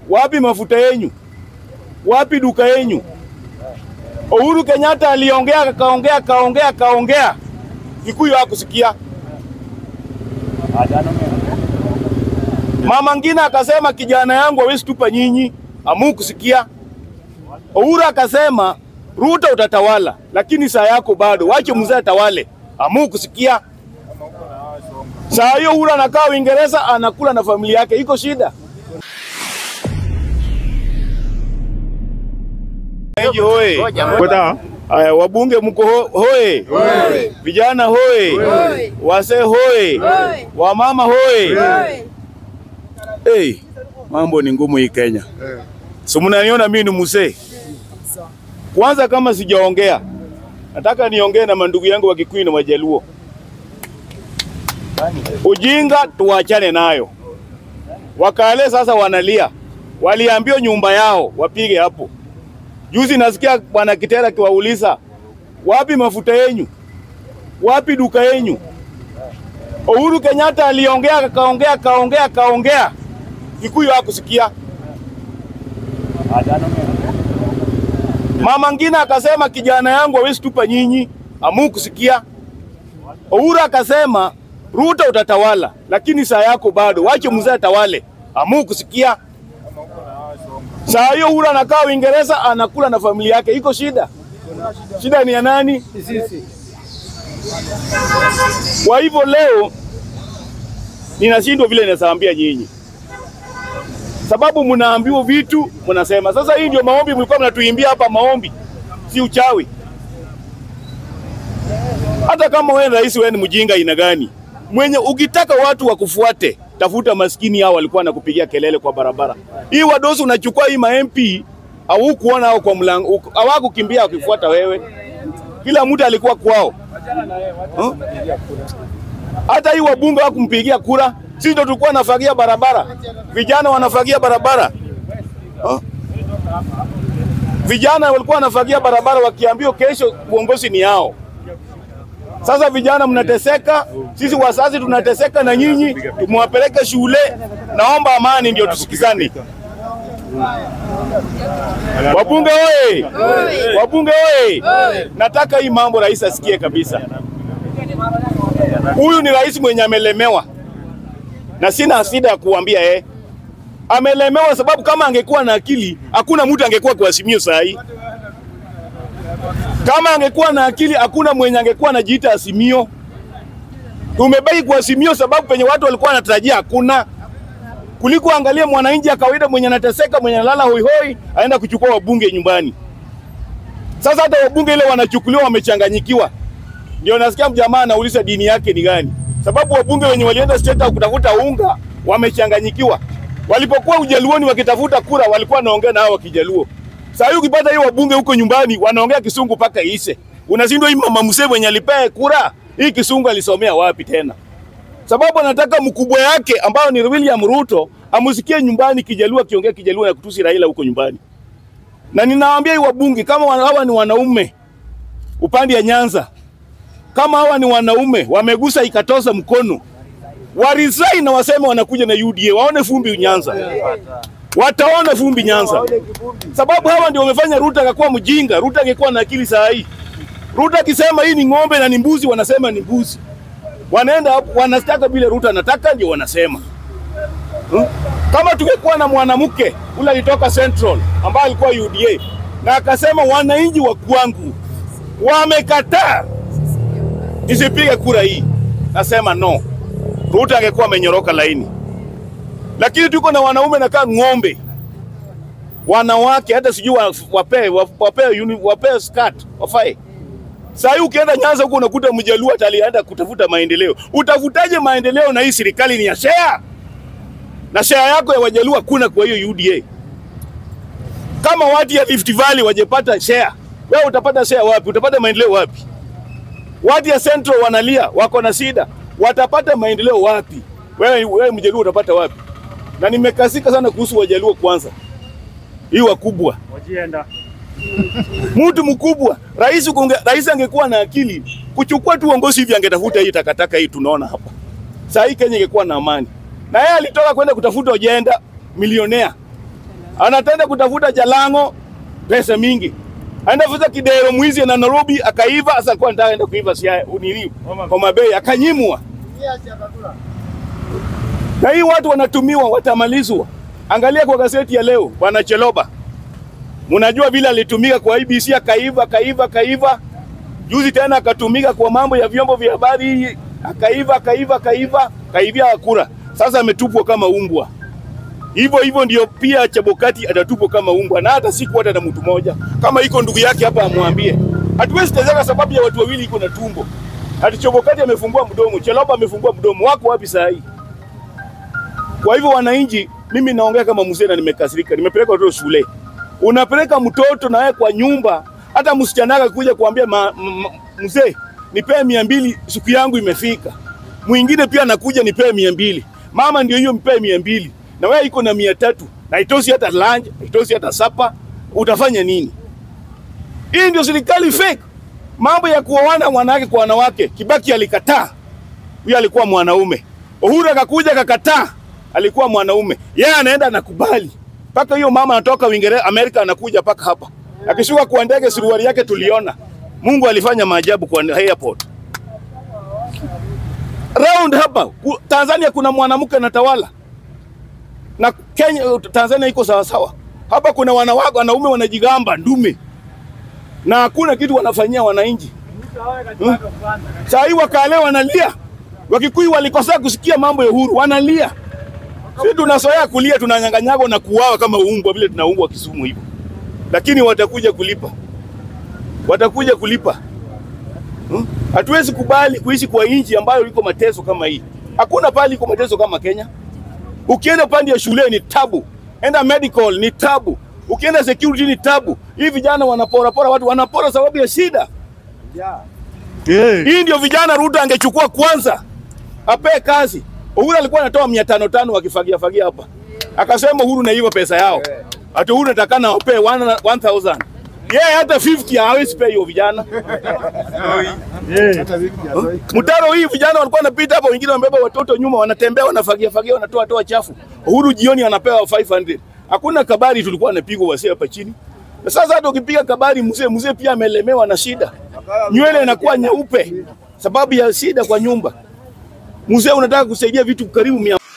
Wapi mafuta yenyu? Wapi duka yenyu? Uhuru Kenyatta aliongea kaongea. Kikuyu hakusikia. Mama ngine akasema kijana yangu hawezi tupa nyinyi, hamukusikia. Uhuru akasema Ruto utatawala, lakini saa yako bado, wache mzee atawale, hamukusikia. Saa hiyo Uhuru anakaa Uingereza anakula na familia yake, iko shida. Hoi. Aya, wabunge mko hoi. Vijana hoi. Wase hoi. Wamama hoi. Hey, mambo ni ngumu hii Kenya. So mnaniona mimi ni mzee. Kwanza kama sijaongea, nataka niongee na mandugu yangu wa Kikuyu na Wajaluo. Ujinga tuachane nayo. Wakale sasa wanalia. Waliambiwa nyumba yao wapige hapo. Juzi nasikia bwana Kitera kiwauliza, wapi mafuta yenyu? Wapi duka yenyu? Uhuru Kenyatta aliongea kaongea. Kikuyu hakusikia. Mama ngine akasema kijana yangu hawezi tupa nyinyi, hamukusikia. Uhuru akasema Ruto utatawala, lakini saa yako bado, wache mzee atawale, hamukusikia. Saa hiyo Uhuru anakaa Uingereza anakula na familia yake, iko shida. Shida ni ya nani? Sisi. Kwa hivyo leo ninashindwa vile ninasaambia nyinyi. Sababu mnaambiwa vitu, mnasema. Sasa hii ndio maombi mlikuwa mnatuimbia hapa, maombi. Si uchawi. Hata kama wewe rais, wewe ni mjinga ina gani? Mwenye ukitaka watu wakufuate, tafuta maskini hao walikuwa nakupigia kelele kwa barabara. Hii wadosi unachukua hii ma-MP, au kuona hao kwa mlango, hawakukimbia wakifuata wewe. Kila mtu alikuwa kwao. Hata hii wabunge hawakumpigia kura. Sisi ndio tulikuwa nafagia barabara. Vijana wanafagia barabara. Vijana walikuwa wanafagia barabara wakiambiwa kesho uongozi ni yao. Sasa vijana mnateseka, sisi wazazi tunateseka na nyinyi, tumewapeleka shule. Naomba amani ndio tusikizane. Wabunge oye! Wabunge oye! Nataka hii mambo rais asikie kabisa. Huyu ni rais mwenye amelemewa. Na sina hasida ya kuambia amelemewa, sababu kama angekuwa na akili, hakuna mtu angekuwa kwa Azimio saa hii. Kama angekuwa na akili, hakuna mwenye angekuwa anajiita Azimio. Tumebaki kwa Azimio sababu penye watu walikuwa wanatarajia hakuna. Kuliko angalia mwananchi kawaida mwenye anateseka, mwenye analala hoi hoi, aenda kuchukua wabunge nyumbani. Sasa hata wabunge ile wanachukuliwa wamechanganyikiwa. Ndio nasikia mjamaa anauliza dini yake ni gani. Sababu wabunge wenye walienda state kutafuta unga wamechanganyikiwa. Walipokuwa Ujaluoni wakitafuta kura walikuwa wanaongea na hao wa Kijaluo. Sasa hiyo ukipata hiyo wabunge huko nyumbani wanaongea Kisungu paka iise. Unashindwa hii mama mzee mwenye alipea kura, hii Kisungu alisomea wapi tena? Sababu anataka mkubwa yake ambao ni William Ruto amusikie nyumbani Kijaluo akiongea Kijaluo na kutusi Raila huko nyumbani. Na ninawaambia hii wabunge kama hawa ni wanaume upande ya Nyanza, kama hawa ni wanaume wamegusa ikatosa mkono, waresign na waseme wanakuja na UDA, waone fumbi Nyanza. Wataona fumbi Nyanza. Sababu hawa ndio wamefanya Ruto akakuwa mjinga. Ruto angekuwa na akili saa hii. Ruto akisema hii ni ng'ombe na ni mbuzi, wanasema ni mbuzi. Wanaenda hapo wanastaka bila Ruto anataka ndio wanasema. Kama tungekuwa na mwanamke ule alitoka Central ambaye alikuwa UDA na akasema wananchi wa kwangu wamekataa nisipige kura hii, nasema no, Ruto angekuwa amenyoroka laini. Lakini tuko na wanaume na kaa ng'ombe. Wanawake hata sijui wape skirt, wafae. Sasa hiyo ukienda Nyanza huko unakuta Mjaluo atalienda kutafuta maendeleo. Utafutaje maendeleo na hii serikali ni ya share? Na share yako ya Wajaluo kuna kwa hiyo UDA. Kama watu ya Rift Valley wajepata share, wewe utapata share wapi? Utapata maendeleo wapi? Watu ya Central wanalia, wako na shida. Watapata maendeleo wapi? Wewe Mjaluo utapata wapi? Na nimekasika sana kuhusu Wajaluo kwanza. Hii wakubwa. Wajienda. Mtu mkubwa, rais angekuwa na akili, kuchukua tu uongozi hivi angetafuta hii takataka hii tunaona hapa. Sasa hii Kenya ingekuwa na amani. Na yeye alitoka kwenda kutafuta ajenda milionea. Anatenda kutafuta Jalango, pesa mingi. Aenda fuza Kidero mwizi na Nairobi akaiva, sasa alikuwa anataka aenda kuiva unini kwa mabei akanyimwa. Na hii watu wanatumiwa, watamalizwa. Angalia kwa gazeti ya leo, Bwana Cheloba. Mnajua vile alitumika kwa IBC akaiva. Juzi tena akatumika kwa mambo ya vyombo vya habari, kaivia kura. Sasa ametupwa kama umbwa. Hivyo ndio pia Chebukati atatupwa kama umbwa, na hata siku hata na mtu mmoja. Kama iko ndugu yake hapa amwambie. Hatuwezi tezeka sababu ya watu wawili iko na tumbo. Hadi Chebukati amefungua mdomo, Cheloba amefungua mdomo. Wako wapi saa hii? Kwa hivyo wananchi, mimi naongea kama mzee na nimekasirika. Nimepeleka watoto shule. Unapeleka mtoto na wewe kwa nyumba, hata msichana kuja kuambia mzee nipee 200 siku yangu imefika. Mwingine pia anakuja nipee 200. Mama ndio hiyo mpee 200. Na wewe iko na 300. Na itosi hata lunch, itosi hata sapa. Utafanya nini? Hii ndio serikali fake. Mambo ya kuoana wanawake kwa wanawake, Kibaki alikataa. Huyo alikuwa mwanaume. Uhuru akakuja akakataa. Alikuwa mwanaume. Yeye anaenda anakubali. Paka hiyo mama anatoka Uingereza, Amerika anakuja paka hapa. Akishuka kwa ndege suruali yake tuliona. Mungu alifanya maajabu kwa airport. Round hapa Tanzania kuna mwanamke anatawala. Na Kenya Tanzania iko sawa sawa. Hapa kuna wanaume wanajigamba ndume. Na hakuna kitu wanafanyia wananchi. Sasa hii wakale wanalia. Wakikuyu walikosa kusikia mambo ya uhuru, wanalia. Sisi tunasoea kulia, tunanyang'anyagwa na kuuawa kama umbwa vile tunaumbwa Kisumu hivyo. Lakini watakuja kulipa. Watakuja kulipa. Hatuwezi kubali kuishi kwa nchi ambayo iko mateso kama hii. Hakuna pale iko mateso kama Kenya. Ukienda pande ya shule ni tabu. Enda medical ni tabu. Ukienda security ni tabu. Hivi vijana wanapora watu, wanapora sababu ya shida. Hii ndio vijana Ruto angechukua kwanza. Ape kazi. Uhuru alikuwa anatoa 500 wakifagia hapa. Akasema Uhuru na hiyo pesa yao. Hata Uhuru atakana wape 1000. Yeye hata 50 hawezi pay hiyo vijana. Mtaro hii vijana walikuwa wanapita hapa, wengine wamebeba watoto nyuma, wanatembea wanafagia wanatoa chafu. Uhuru jioni anapewa 500. Hakuna kabari tulikuwa anapigwa wase hapa chini. Na sasa hata ukipiga kabari mzee pia amelemewa na shida. Nywele inakuwa nyeupe sababu ya shida kwa nyumba. Mzee unataka kusaidia vitu karibu 100.